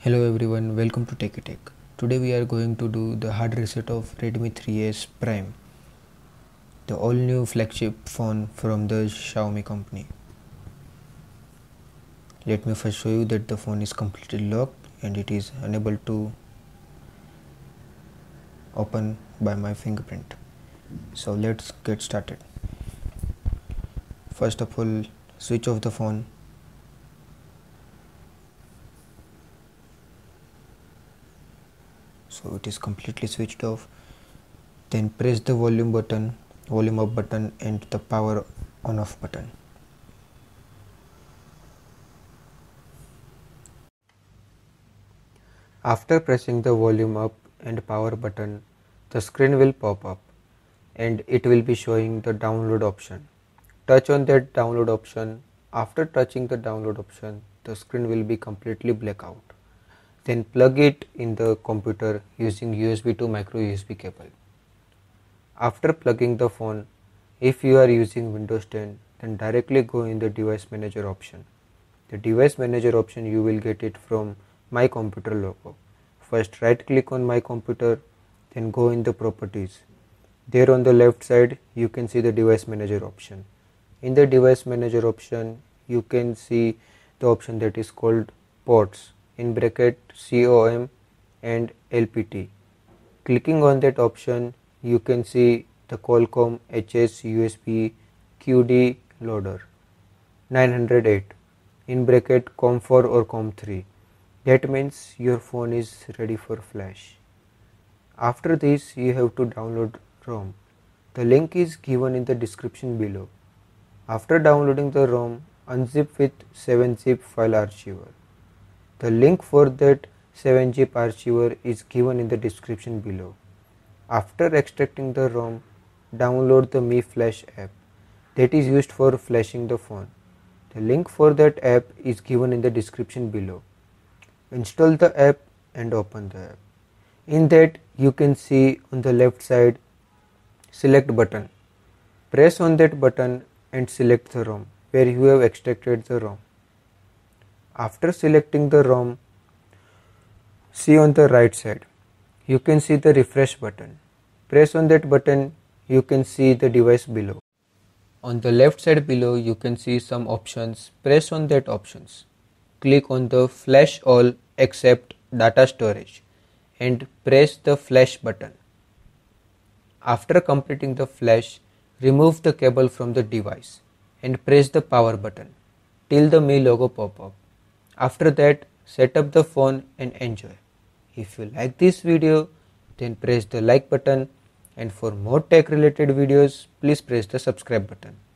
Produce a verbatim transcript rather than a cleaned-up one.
Hello everyone, welcome to Techie Tech. Today we are going to do the hard reset of Redmi three S Prime, the all new flagship phone from the Xiaomi company. Let me first show you that the phone is completely locked and it is unable to open by my fingerprint. So let's get started. First of all, switch off the phone. So it is completely switched off. Then press the volume button, volume up button and the power on off button. After pressing the volume up and power button, the screen will pop up and it will be showing the download option. Touch on that download option. After touching the download option, the screen will be completely black out. Then plug it in the computer using U S B to micro U S B cable. After plugging the phone, if you are using Windows ten, then directly go in the device manager option. The device manager option you will get it from my computer logo. First right click on my computer, then go in the properties. There on the left side you can see the device manager option. In the device manager option you can see the option that is called ports, in bracket COM and L P T. Clicking on that option you can see the Qualcomm H S U S B Q D loader nine oh eight, in bracket COM four or COM three. That means your phone is ready for flash. After this you have to download ROM. The link is given in the description below. After downloading the ROM, unzip with seven zip file archiver. The link for that seven zip archiver is given in the description below. After extracting the ROM, download the Mi Flash app that is used for flashing the phone. The link for that app is given in the description below. Install the app and open the app. In that you can see on the left side select button. Press on that button and select the ROM where you have extracted the ROM. After selecting the ROM, see on the right side you can see the refresh button. Press on that button, you can see the device below. On the left side below you can see some options. Press on that options. Click on the flash all except data storage and press the flash button. After completing the flash, remove the cable from the device and press the power button till the Mi logo pop up. After that, set up the phone and enjoy. If you like this video, then press the like button, and for more tech related videos, please press the subscribe button.